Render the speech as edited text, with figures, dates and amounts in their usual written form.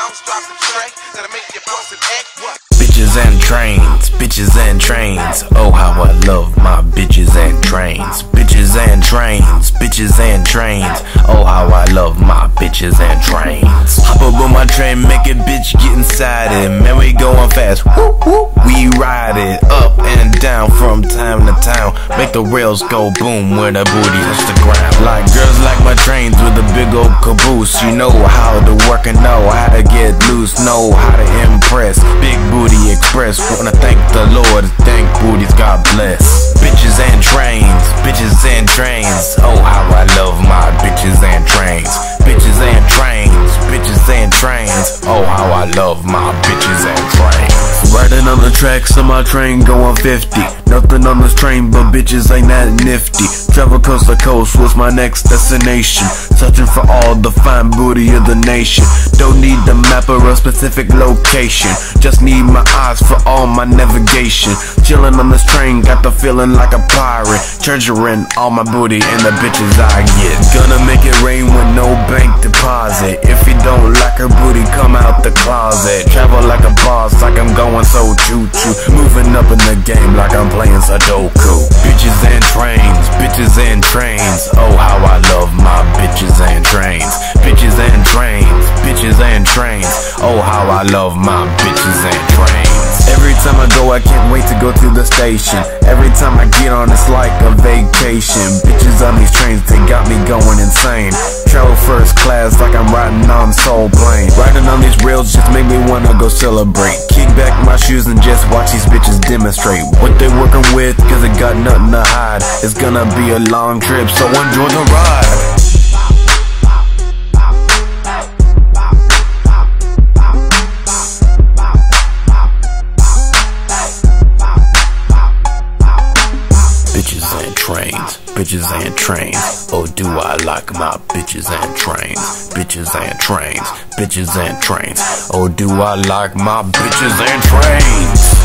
bounce, drop the tray, that'll make you bust an egg. What? Bitches and trains, bitches and trains. Oh, how I love my bitches and trains. Bitches and trains, bitches and trains. Oh, how I love my bitches and trains. Hop up on my train, make it bitch get inside it. Man, we going fast, whoop, whoop. We ride it up and down from town to town. Make the rails go boom when the booty hits the ground. Like girls like my trains with a big old caboose. You know how to work and know how to get loose. Know how to impress. Big booty express. Wanna thank the Lord, thank booties, God bless. Bitches and trains, bitches and trains. Oh, how I love my bitches and trains. Bitches and trains, bitches and trains. Oh, how I love my bitches and trains. Riding on the tracks on my train going 50. Nothing on this train but bitches ain't that nifty. Travel coast to coast was my next destination. Searching for all the fine booty of the nation. Don't need the map or a specific location. Just need my eyes for all my navigation. Chilling on this train, got the feeling like a pirate. Treasuring all my booty and the bitches I get. Gonna make it rain with no bank deposit. If you don't like her booty, come out the closet. Travel like a boss, like I'm going so choo-choo. Moving up in the game like I'm playing Sudoku. Bitches and trains, bitches and trains. Oh, how I love my bitches and trains. Bitches and trains, bitches and trains. Oh, how I love my bitches and trains. Every time I go, I can't wait to go to the station. Every time I get on, it's like a vacation. Bitches on these trains, they got me going insane. Travel first class like I'm riding on Soul Plane. Riding on these rails just make me wanna go celebrate. Kick back my shoes and just watch these bitches demonstrate what they working with, cause they got nothing to hide. It's gonna be a long trip, so enjoy the ride. Bitches and trains, bitches and trains. Oh, do I like my bitches and trains. Bitches and trains, bitches and trains. Oh, do I like my bitches and trains.